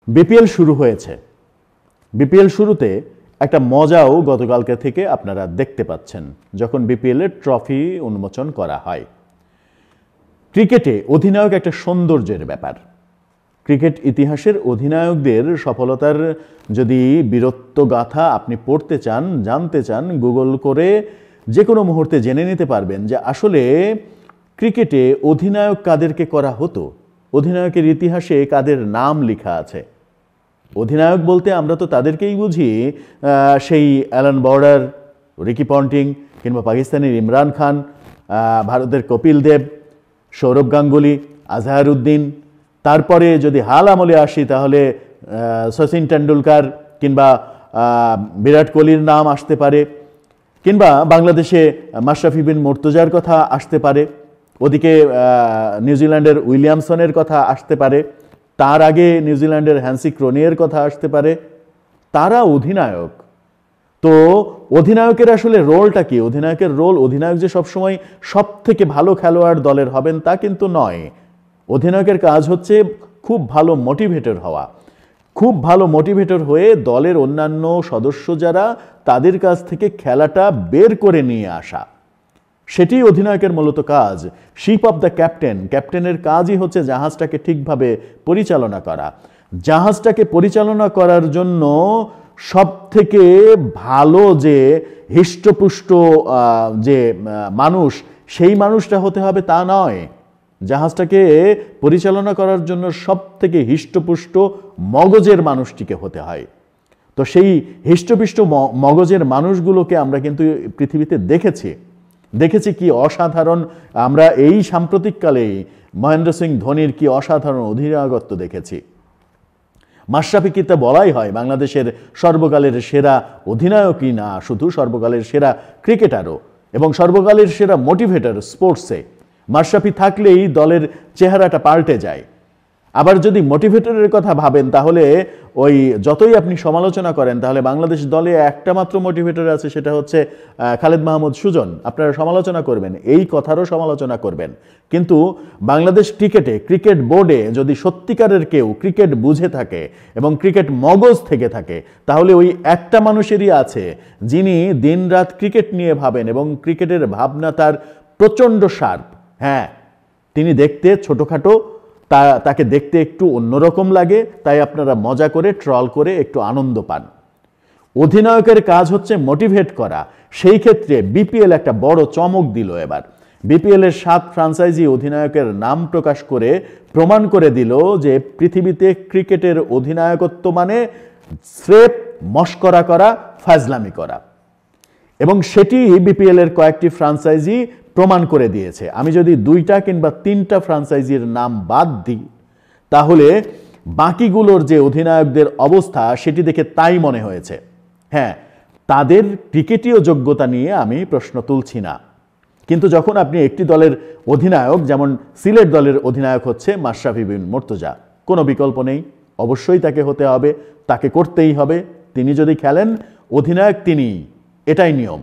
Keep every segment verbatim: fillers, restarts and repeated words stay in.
BPL শুরু হয়েছে। BPL শুরুতে একটা মজাও গতকালকে থেকে আপনারা দেখতে পাচ্ছেন যখন বিপিএল এর ট্রফি উন্মোচন করা হয়। ক্রিকেটে অধিনায়ক একটা সৌন্দর্যের ব্যাপার। ক্রিকেট ইতিহাসের অধিনায়কদের সফলতার যদি বীরত্ব গাথা আপনি পড়তে চান, জানতে চান, গুগল করে যে কোনো মুহূর্তে জেনে নিতে পারবেন যে আসলে ক্রিকেটে অধিনায়ক কাদেরকে করা হতো, অধিনায়কের ইতিহাসে কাদের নাম লেখা আছে। অধিনায়ক বলতে আমরা তো তাদেরকেই বুঝি, সেই অ্যালান বর্ডার, রিকি পন্টিং, কিংবা পাকিস্তানের ইমরান খান, ভারতের কপিল দেব, সৌরভ গাঙ্গুলি, আজহার উদ্দিন। তারপরে যদি হাল আমলে আসি তাহলে সচিন টেন্ডুলকার কিংবা বিরাট কোহলির নাম আসতে পারে, কিংবা বাংলাদেশে মাশরাফি বিন মুর্তজার কথা আসতে পারে, ওদিকে নিউজিল্যান্ডের উইলিয়ামসনের কথা আসতে পারে, তার আগে নিউজিল্যান্ডের হ্যান্সি ক্রোনিয়ের কথা আসতে পারে। তারা অধিনায়ক। তো অধিনায়কের আসলে রোলটা কি? অধিনায়কের রোল, অধিনায়ক যে সবসময় সব থেকে ভালো খেলোয়াড় দলের হবেন তা কিন্তু নয়। অধিনায়কের কাজ হচ্ছে খুব ভালো মোটিভেটর হওয়া, খুব ভালো মোটিভেটর হয়ে দলের অন্যান্য সদস্য যারা তাদের কাছ থেকে খেলাটা বের করে নিয়ে আসা, সেটি অধিনায়কের মূলত কাজ। শিপ অফ দ্য ক্যাপ্টেন, ক্যাপ্টেনের কাজই হচ্ছে জাহাজটাকে ঠিকভাবে পরিচালনা করা। জাহাজটাকে পরিচালনা করার জন্য সব থেকে ভালো যে হৃষ্টপুষ্ট যে মানুষ, সেই মানুষটা হতে হবে তা নয়। জাহাজটাকে পরিচালনা করার জন্য সব থেকে হৃষ্টপুষ্ট মগজের মানুষটিকে হতে হয়। তো সেই হৃষ্টপুষ্ট মগজের মানুষগুলোকে আমরা কিন্তু পৃথিবীতে দেখেছি দেখেছি কি অসাধারণ। আমরা এই সাম্প্রতিককালে মহেন্দ্র সিং ধোনির কি অসাধারণ অধিনায়কত্ব দেখেছি। মাশরাফিকে তো বলাই হয় বাংলাদেশের সর্বকালের সেরা অধিনায়কই না, শুধু সর্বকালের সেরা ক্রিকেটারও এবং সর্বকালের সেরা মোটিভেটর স্পোর্টসে। মাশরাফি থাকলেই দলের চেহারাটা পাল্টে যায়। আবার যদি মোটিভেটরের কথা ভাবেন তাহলে ওই যতই আপনি সমালোচনা করেন, তাহলে বাংলাদেশ দলে একটা মাত্র মোটিভেটর আছে, সেটা হচ্ছে খালেদ মাহমুদ সুজন। আপনারা সমালোচনা করবেন, এই কথারও সমালোচনা করবেন, কিন্তু বাংলাদেশ ক্রিকেটে, ক্রিকেট বোর্ডে যদি সত্যিকারের কেউ ক্রিকেট বুঝে থাকে এবং ক্রিকেট মগজ থেকে থাকে, তাহলে ওই একটা মানুষেরই আছে যিনি দিনরাত ক্রিকেট নিয়ে ভাবেন এবং ক্রিকেটের ভাবনা তার প্রচণ্ড শার্প। হ্যাঁ, তিনি দেখতে ছোটোখাটো, তা তাকে দেখতে একটু অন্যরকম লাগে, তাই আপনারা মজা করে ট্রল করে একটু আনন্দ পান। অধিনায়কের কাজ হচ্ছে মোটিভেট করা। সেই ক্ষেত্রে বিপিএল একটা বড় চমক দিল এবার। বিপিএল এর সাত ফ্রাঞ্চাইজি অধিনায়কের নাম প্রকাশ করে প্রমাণ করে দিল যে পৃথিবীতে ক্রিকেটের অধিনায়কত্ব মানে স্রেফ মশকরা করা, ফাজলামি করা, এবং সেটি বিপিএল এর কয়েকটি ফ্রাঞ্চাইজি প্রমাণ করে দিয়েছে। আমি যদি দুইটা কিংবা তিনটা ফ্রাঞ্চাইজির নাম বাদ দিই, তাহলে বাকিগুলোর যে অধিনায়কদের অবস্থা সেটি দেখে তাই মনে হয়েছে। হ্যাঁ, তাদের ক্রিকেটীয় যোগ্যতা নিয়ে আমি প্রশ্ন তুলছি না, কিন্তু যখন আপনি একটি দলের অধিনায়ক, যেমন সিলেট দলের অধিনায়ক হচ্ছে মাশরাফি বিন মুর্তজা, কোনো বিকল্প নেই, অবশ্যই তাকে হতে হবে, তাকে করতেই হবে। তিনি যদি খেলেন, অধিনায়ক তিনি, এটাই নিয়ম।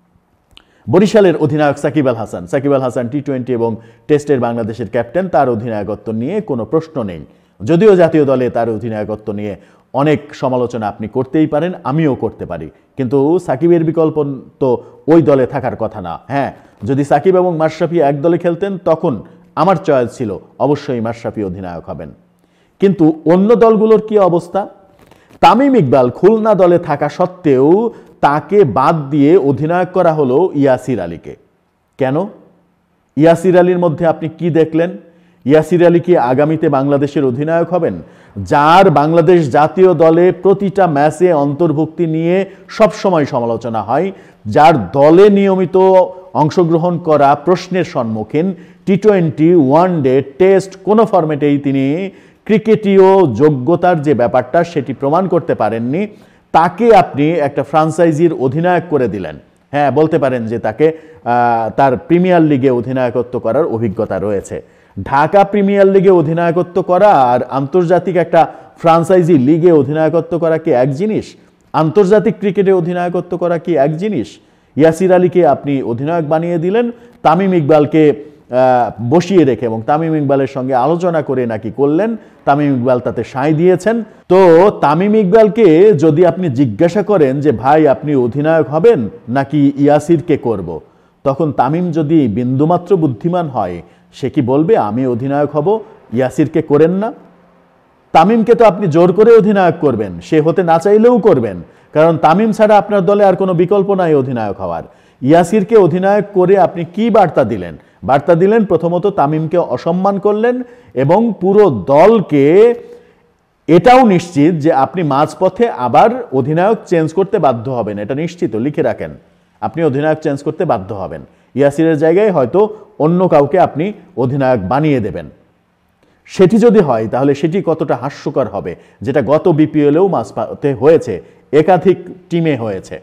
বরিশালের অধিনায়ক সাকিব আল হাসান, সাকিব আল হাসান টি টোয়েন্টি এবং টেস্টের বাংলাদেশের ক্যাপ্টেন, তার অধিনায়কত্ব নিয়ে কোনো প্রশ্ন নেই। যদিও জাতীয় দলে তার অধিনায়কত্ব নিয়ে অনেক সমালোচনা আপনি করতেই পারেন, আমিও করতে পারি, কিন্তু সাকিবের বিকল্প তো ওই দলে থাকার কথা না। হ্যাঁ, যদি সাকিব এবং মাশরাফি এক দলে খেলতেন তখন আমার চয়েস ছিল অবশ্যই মাশরাফি অধিনায়ক হবেন। কিন্তু অন্য দলগুলোর কি অবস্থা? তামিম ইকবাল খুলনা দলে থাকা সত্ত্বেও তাকে বাদ দিয়ে অধিনায়ক করা হলো ইয়াসির আলীকে। কেন? ইয়াসির আলীর মধ্যে আপনি কি দেখলেন? ইয়াসির আলী কি আগামীতে বাংলাদেশের অধিনায়ক হবেন? যার বাংলাদেশ জাতীয় দলে প্রতিটা ম্যাচে অন্তর্ভুক্তি নিয়ে সবসময় সমালোচনা হয়, যার দলে নিয়মিত অংশগ্রহণ করা প্রশ্নের সম্মুখীন, T twenty, one day, test কোনো ফরম্যাটেই তিনি ক্রিকেটীয় যোগ্যতার যে ব্যাপারটা সেটি প্রমাণ করতে পারেননি, তাকে আপনি একটা ফ্রাঞ্চাইজির অধিনায়ক করে দিলেন। হ্যাঁ, বলতে পারেন যে তাকে তার প্রিমিয়ার লিগে অধিনায়কত্ব করার অভিজ্ঞতা রয়েছে। ঢাকা প্রিমিয়ার লিগে অধিনায়কত্ব করা আর আন্তর্জাতিক একটা ফ্রাঞ্চাইজি লিগে অধিনায়কত্ব করা কি এক জিনিস? আন্তর্জাতিক ক্রিকেটে অধিনায়কত্ব করা কি এক জিনিস? ইয়াসির আলীকে আপনি অধিনায়ক বানিয়ে দিলেন, তামিম ইকবালকে বসিয়ে রেখে এবং তামিম ইকবালের সঙ্গে আলোচনা করে নাকি করলেন, তামিম ইকবাল তাতে সায় দিয়েছেন। তো তামিম ইকবালকে যদি আপনি জিজ্ঞাসা করেন যে ভাই আপনি অধিনায়ক হবেন নাকি ইয়াসিরকে করব, তখন তামিম যদি বিন্দুমাত্র বুদ্ধিমান হয় সে কি বলবে আমি অধিনায়ক হব, ইয়াসিরকে করেন না? তামিমকে তো আপনি জোর করে অধিনায়ক করবেন, সে হতে না চাইলেও করবেন, কারণ তামিম ছাড়া আপনার দলে আর কোনো বিকল্প নাই অধিনায়ক হওয়ার। ইয়াসিরকে অধিনায়ক করে আপনি কি বার্তা দিলেন? বার্তা দিলেন প্রথমত তামিমকে অসম্মান করলেন এবং পুরো দলকে এটাও নিশ্চিত যে আপনি মাঝপথে আবার অধিনায়ক চেঞ্জ করতে বাধ্য হবেন, এটা নিশ্চিত, লিখে রাখেন, আপনি অধিনায়ক চেঞ্জ করতে বাধ্য হবেন। ইয়াসিরের জায়গায় হয়তো অন্য কাউকে আপনি অধিনায়ক বানিয়ে দেবেন। সেটি যদি হয় তাহলে সেটি কতটা হাস্যকর হবে, যেটা গত বিপিএলেও মাঝপথে হয়েছে, একাধিক টিমে হয়েছে।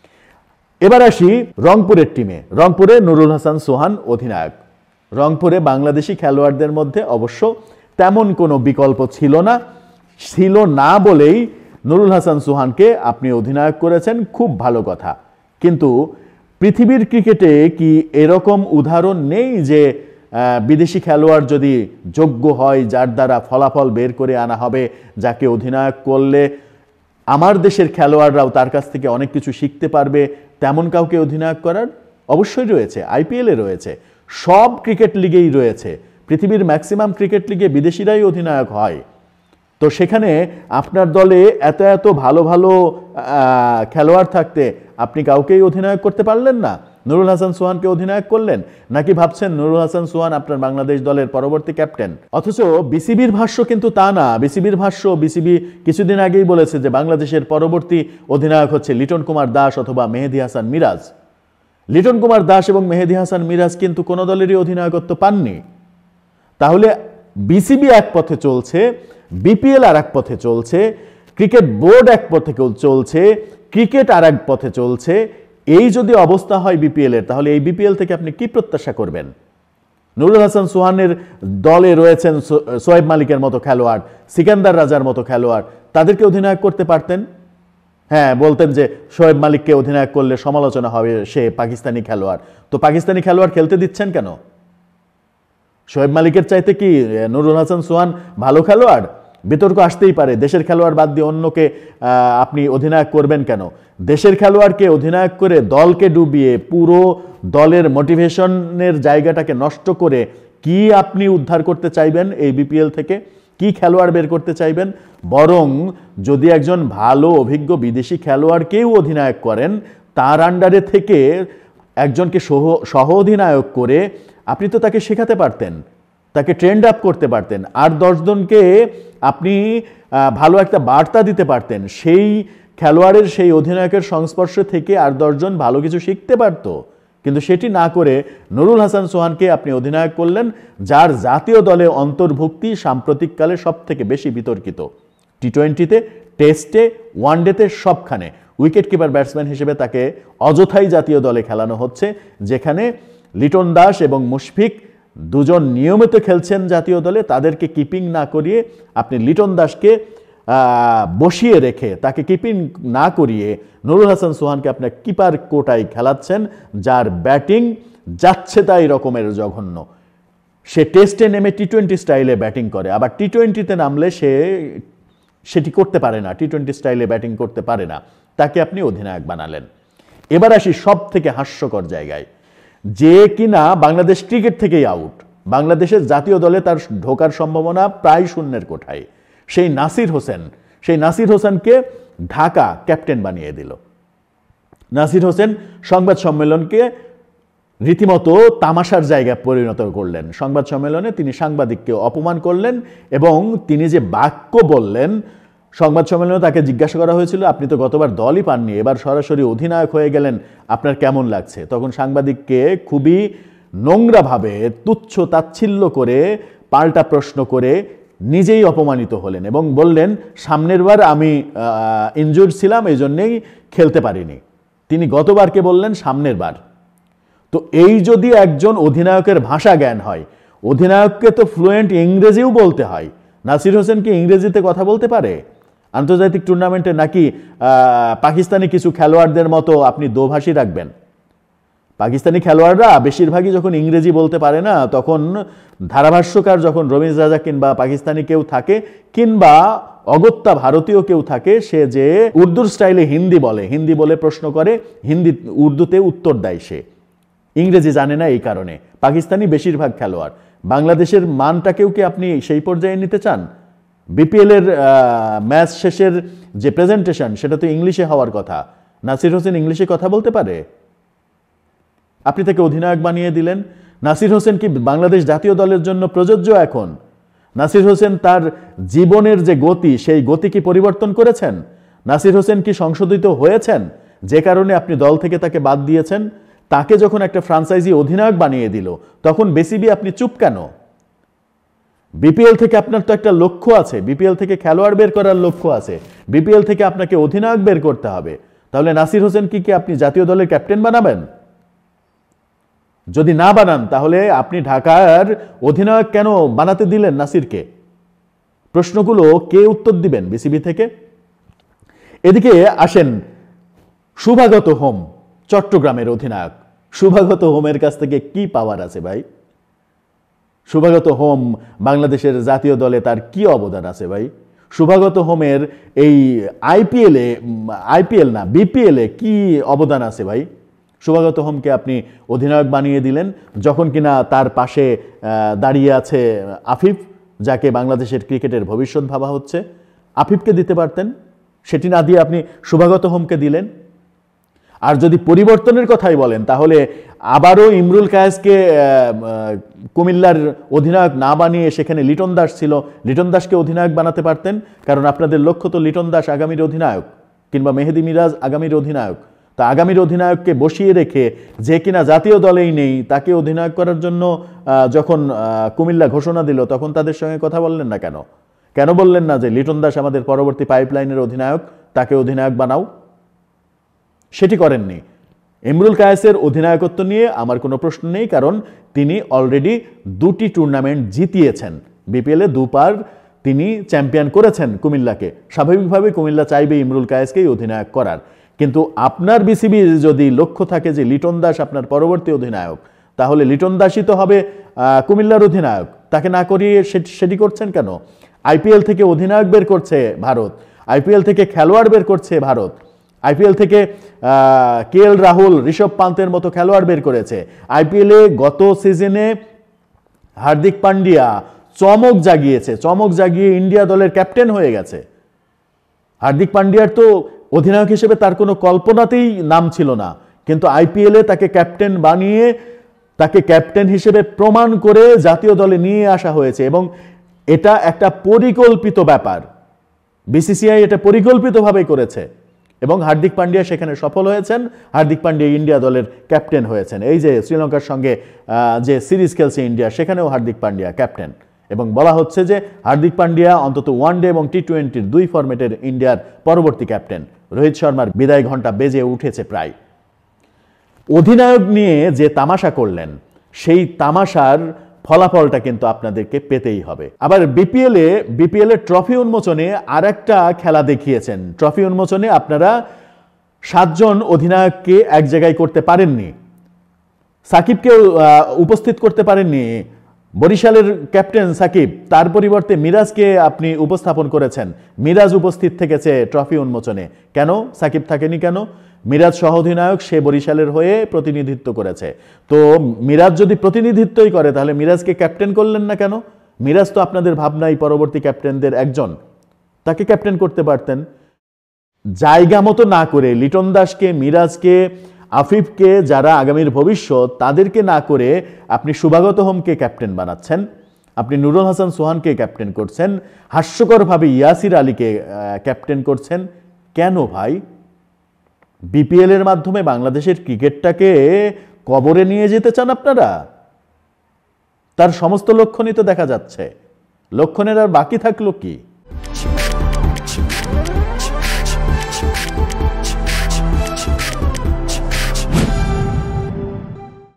এবার আসি রংপুরের টিমে। রংপুরে নুরুল হাসান সোহান অধিনায়ক। রংপুরে বাংলাদেশি খেলোয়াড়দের মধ্যে অবশ্য তেমন কোনো বিকল্প ছিল না, ছিল না বলেই নুরুল হাসান সোহানকে আপনি অধিনায়ক করেছেন, খুব ভালো কথা। কিন্তু পৃথিবীর ক্রিকেটে কি এরকম উদাহরণ নেই যে বিদেশি খেলোয়াড় যদি যোগ্য হয়, যার দ্বারা ফলাফল বের করে আনা হবে, যাকে অধিনায়ক করলে আমার দেশের খেলোয়াড়রাও তার কাছ থেকে অনেক কিছু শিখতে পারবে, তেমন কাউকে অধিনায়ক করার? অবশ্যই রয়েছে, আইপিএলে রয়েছে, সব ক্রিকেট লিগেই রয়েছে, পৃথিবীর ম্যাক্সিমাম ক্রিকেট লিগে বিদেশিরাই অধিনায়ক হয়। তো সেখানে আপনার দলে এত এত ভালো ভালো খেলোয়াড় থাকতে আপনি কাউকেই অধিনায়ক করতে পারলেন না, নুরুল হাসান সোহানকে অধিনায়ক করলেন, নাকি ভাবছেন নুরুল হাসান সোহান আপনার বাংলাদেশ দলের পরবর্তী ক্যাপ্টেন? অথচ বিসিবির ভাষ্য কিন্তু তা না। বিসিবির ভাষ্য, বিসিবি কিছুদিন আগেই বলেছে যে বাংলাদেশের পরবর্তী অধিনায়ক হচ্ছে লিটন কুমার দাস অথবা মেহেদী হাসান মিরাজ। লিটন কুমার দাস এবং মেহেদী হাসান মিরাজ কিন্তু কোনো দলেরই অধিনায়কত্ব পাননি। তাহলে বিসিবি এক পথে চলছে, বিপিএল আর এক পথে চলছে, ক্রিকেট বোর্ড এক পথে চলছে, ক্রিকেট আর এক পথে চলছে। এই যদি অবস্থা হয় বিপিএল এর, তাহলে এই বিপিএল থেকে আপনি কি প্রত্যাশা করবেন? নুরুল হাসান সোহানের দলে রয়েছেন শোয়েব মালিকের মতো খেলোয়াড়, সিকান্দার রাজার মতো খেলোয়াড়, তাদেরকে অধিনায়ক করতে পারতেন। হ্যাঁ, বলতেন যে শোয়েব মালিককে অধিনায়ক করলে সমালোচনা হবে, সে পাকিস্তানি খেলোয়াড়। তো পাকিস্তানি খেলোয়াড় খেলতে দিচ্ছেন কেন? শোয়েব মালিকের চাইতে কি নুরুল হাসান সোহান ভালো খেলোয়াড়? বিতর্ক আসতেই পারে, দেশের খেলোয়াড় বাদ দিয়ে অন্যকে আপনি অধিনায়ক করবেন কেন? দেশের খেলোয়াড়কে অধিনায়ক করে দলকে ডুবিয়ে পুরো দলের মোটিভেশনের জায়গাটাকে নষ্ট করে কি আপনি উদ্ধার করতে চাইবেন এই বিপিএল থেকে? কি খেলোয়াড় বের করতে চাইবেন? বরং যদি একজন ভালো অভিজ্ঞ বিদেশি খেলোয়াড়কেও অধিনায়ক করেন, তার আন্ডারে থেকে একজনকে সহ সহ অধিনায়ক করে আপনি তো তাকে শেখাতে পারতেন, তাকে ট্রেন্ড আপ করতে পারতেন, আর দশজনকে আপনি ভালো একটা বার্তা দিতে পারতেন। সেই খেলোয়াড়ের, সেই অধিনায়কের সংস্পর্শে থেকে আর দশজন ভালো কিছু শিখতে পারত। কিন্তু সেটি না করে নুরুল হাসান সোহানকে আপনি অধিনায়ক করলেন, যার জাতীয় দলে অন্তর্ভুক্তি সাম্প্রতিককালে সব থেকে বেশি বিতর্কিত। টি টোয়েন্টিতে, টেস্টে, ওয়ানডেতে, সবখানে উইকেট কিপার ব্যাটসম্যান হিসেবে তাকে অযথাই জাতীয় দলে খেলানো হচ্ছে, যেখানে লিটন দাস এবং মুশফিক দুজন নিয়মিত খেলছেন জাতীয় দলে, তাদেরকে কিপিং না করিয়ে আপনি লিটন দাসকে বসিয়ে রেখে তাকে কিপিং না করিয়ে নুরুল হাসান সোহানকে আপনার কিপার কোটায় খেলাচ্ছেন, যার ব্যাটিং যাচ্ছে তাই রকমের জঘন্য। সে টেস্টে নেমে টি টোয়েন্টি স্টাইলে ব্যাটিং করে, আবার টি টোয়েন্টিতে নামলে সে সেটি করতে পারে না, টি টোয়েন্টি স্টাইলে ব্যাটিং করতে পারে না, তাকে আপনি অধিনায়ক বানালেন। এবার আসি সব থেকে হাস্যকর জায়গায়, যে কিনা বাংলাদেশ ক্রিকেট থেকেই আউট, বাংলাদেশের জাতীয় দলে তার ঢোকার সম্ভাবনা প্রায় শূন্যের কোঠায়, সেই নাসির হোসেন, সেই নাসির হোসেনকে ঢাকা ক্যাপ্টেন বানিয়ে দিল। নাসির হোসেন সংবাদ সম্মেলনকে রীতিমতো তামাশার জায়গায় পরিণত করলেন। সংবাদ সম্মেলনে তিনি সাংবাদিককে অপমান করলেন এবং তিনি যে বাক্য বললেন, সংবাদ সম্মেলনে তাকে জিজ্ঞাসা করা হয়েছিল আপনি তো গতবার দলই পাননি, এবার সরাসরি অধিনায়ক হয়ে গেলেন, আপনার কেমন লাগছে? তখন সাংবাদিককে খুবই নোংরাভাবে তুচ্ছ তাচ্ছিল্য করে পাল্টা প্রশ্ন করে নিজেই অপমানিত হলেন এবং বললেন সামনের বার আমি ইনজুর্ড ছিলাম, এই জন্যেই খেলতে পারিনি। তিনি গতবারকে বললেন সামনের বার। তো এই যদি একজন অধিনায়কের ভাষা জ্ঞান হয়, অধিনায়ককে তো ফ্লুয়েন্ট ইংরেজিও বলতে হয়। নাসির হোসেন কি ইংরেজিতে কথা বলতে পারে? আন্তর্জাতিক টুর্নামেন্টে নাকি পাকিস্তানি কিছু খেলোয়াড়দের মতো আপনি দোভাষী রাখবেন? পাকিস্তানি খেলোয়াড়রা বেশিরভাগই যখন ইংরেজি বলতে পারে না, তখন ধারাভাষ্যকার যখন রমিজ রাজা কিংবা পাকিস্তানি কেউ থাকে কিংবা অগত্যা ভারতীয় কেউ থাকে, সে যে উর্দুর স্টাইলে হিন্দি বলে, হিন্দি বলে প্রশ্ন করে, হিন্দি উর্দুতে উত্তর দেয়, সে ইংরেজি জানে না। এই কারণে পাকিস্তানি বেশিরভাগ খেলোয়াড়। বাংলাদেশের মানটাকেও কি আপনি সেই পর্যায়ে নিতে চান? বিপিএল এর ম্যাচ শেষের যে প্রেজেন্টেশন, সেটা তো ইংলিশে হওয়ার কথা। নাসির হোসেন ইংলিশে কথা বলতে পারে? আপনি তাকে অধিনায়ক বানিয়ে দিলেন। নাসির হোসেন কি বাংলাদেশ জাতীয় দলের জন্য প্রযোজ্য এখন? নাসির হোসেন তার জীবনের যে গতি, সেই গতি কি পরিবর্তন করেছেন? নাসির হোসেন কি সংশোধিত হয়েছেন, যে কারণে আপনি দল থেকে তাকে বাদ দিয়েছেন? তাকে যখন একটা ফ্রাঞ্চাইজি অধিনায়ক বানিয়ে দিল, তখন বিসিবি আপনি চুপ কেন? বিপিএল থেকে আপনার তো একটা লক্ষ্য আছে, বিপিএল থেকে খেলোয়াড় বের করার লক্ষ্য আছে, বিপিএল থেকে আপনাকে অধিনায়ক বের করতে হবে। তাহলে নাসির হোসেন কি কি আপনি জাতীয় দলের ক্যাপ্টেন বানাবেন? যদি না বানান, তাহলে আপনি ঢাকার অধিনায়ক কেন বানাতে দিলেন নাসিরকে? প্রশ্নগুলো কে উত্তর দিবেন বিসিবি থেকে? এদিকে আসেন শুভাগত হোম, চট্টগ্রামের অধিনায়ক। শুভাগত হোমের কাছ থেকে কি পাওয়ার আছে ভাই? শুভাগত হোম বাংলাদেশের জাতীয় দলে তার কি অবদান আছে ভাই? শুভাগত হোমের এই আইপিএলে, আইপিএল না বিপিএলে কি অবদান আছে ভাই? শুভাগত হোমকে আপনি অধিনায়ক বানিয়ে দিলেন, যখন কিনা তার পাশে দাঁড়িয়ে আছে আফিফ, যাকে বাংলাদেশের ক্রিকেটের ভবিষ্যৎ ভাবা হচ্ছে। আফিফকে দিতে পারতেন, সেটি না দিয়ে আপনি শুভাগত হোমকে দিলেন। আর যদি পরিবর্তনের কথাই বলেন, তাহলে আবারও ইমরুল কায়েসকে কুমিল্লার অধিনায়ক না বানিয়ে সেখানে লিটন দাস ছিল, লিটন দাসকে অধিনায়ক বানাতে পারতেন। কারণ আপনাদের লক্ষ্য তো লিটন দাস আগামীর অধিনায়ক, কিংবা মেহেদি মিরাজ আগামীর অধিনায়ক। তা আগামীর অধিনায়ককে বসিয়ে রেখে, যে কিনা জাতীয় দলেই নেই, তাকে অধিনায়ক করার জন্য যখন কুমিল্লা ঘোষণা দিল, তখন তাদের সঙ্গে কথা বললেন না কেন? কেন বললেন না যে লিটন দাস আমাদের পরবর্তী পাইপলাইনের অধিনায়ক, তাকে অধিনায়ক বানাও? সেটি করেননি। ইমরুল কায়েসের অধিনায়কত্ব নিয়ে আমার কোনো প্রশ্ন নেই, কারণ তিনি অলরেডি দুটি টুর্নামেন্ট জিতিয়েছেন, বিপিএলে দুবার তিনি চ্যাম্পিয়ন করেছেন কুমিল্লাকে। স্বাভাবিকভাবে কুমিল্লা চাইবে ইমরুল কায়েসকেই অধিনায়ক করার। কিন্তু আপনার বিসিবির যদি লক্ষ্য থাকে যে লিটন দাস আপনার পরবর্তী অধিনায়ক, তাহলে লিটন দাসই তো হবে কুমিল্লার অধিনায়ক। তাকে না করিয়ে সেটি করছেন কেন? আইপিএল থেকে অধিনায়ক বের করছে ভারত, আইপিএল থেকে খেলোয়াড় বের করছে ভারত, আইপিএল থেকে কে এল রাহুল, ঋষভ পান্তের মতো খেলোয়াড় বের করেছে। আইপিএলে গত সিজনে হার্দিক পান্ডিয়া চমক জাগিয়েছে, চমক জাগিয়ে ইন্ডিয়া দলের ক্যাপ্টেন হয়ে গেছে। হার্দিক পান্ডিয়ার তো অধিনায়ক হিসেবে তার কোনো কল্পনাতেই নাম ছিল না, কিন্তু আইপিএলে তাকে ক্যাপ্টেন বানিয়ে, তাকে ক্যাপ্টেন হিসেবে প্রমাণ করে জাতীয় দলে নিয়ে আসা হয়েছে। এবং এটা একটা পরিকল্পিত ব্যাপার, বিসিসিআই এটা পরিকল্পিতভাবে করেছে এবং হার্দিক পান্ডিয়া সেখানে সফল হয়েছেন। হার্দিক পান্ডিয়া ইন্ডিয়া দলের ক্যাপ্টেন হয়েছেন। এই যে শ্রীলঙ্কার সঙ্গে যে সিরিজ খেলছে ইন্ডিয়া, সেখানেও হার্দিক পান্ডিয়া ক্যাপ্টেন। এবং বলা হচ্ছে যে হার্দিক পান্ডিয়া অন্তত ওয়ানডে এবং টি টোয়েন্টির দুই ফরম্যাটের ইন্ডিয়ার পরবর্তী ক্যাপ্টেন। রোহিত শর্মার বিদায় ঘণ্টা বেজে উঠেছে প্রায়। অধিনায়ক নিয়ে যে তামাশা করলেন, সেই তামাশার ফলাফলটা কিন্তু আপনাদেরকে পেতেই হবে। আবার বিপিএলে বিপিএলের ট্রফি উন্মোচনে আর একটা খেলা দেখিয়েছেন। ট্রফি উন্মোচনে আপনারা সাতজন অধিনায়ককে এক জায়গায় করতে পারেননি, সাকিবকেও উপস্থিত করতে পারেননি। বরিশালের ক্যাপ্টেন সাকিব, তার পরিবর্তে মিরাজকে আপনি উপস্থাপন করেছেন। মিরাজ উপস্থিত থেকেছে ট্রফি উন্মোচনে। কেন সাকিব থাকেনি কেন? মিরাজ সহ অধিনায়ক, সে বরিশালের হয়ে প্রতিনিধিত্ব করেছে। তো মিরাজ যদি প্রতিনিধিত্বই করে, তাহলে মিরাজকে ক্যাপ্টেন করলেন না কেন? মিরাজ তো আপনাদের ভাবনাই পরবর্তী ক্যাপ্টেনদের একজন, তাকে ক্যাপ্টেন করতে পারতেন। জায়গা মতো না করে লিটন দাসকে, মিরাজকে, আফিফকে, যারা আগামীর ভবিষ্যৎ, তাদেরকে না করে আপনি শুভাগত হোমকে ক্যাপ্টেন বানাচ্ছেন, আপনি নুরুল হাসান সোহানকে ক্যাপ্টেন করছেন, হাস্যকরভাবে ইয়াসির আলীকে ক্যাপ্টেন করছেন। কেন ভাই? বিপিএল এর মাধ্যমে বাংলাদেশের ক্রিকেটটাকে কবরে নিয়ে যেতে চান আপনারা? তার সমস্ত লক্ষণই তো দেখা যাচ্ছে, লক্ষণের আর বাকি থাকলো কি?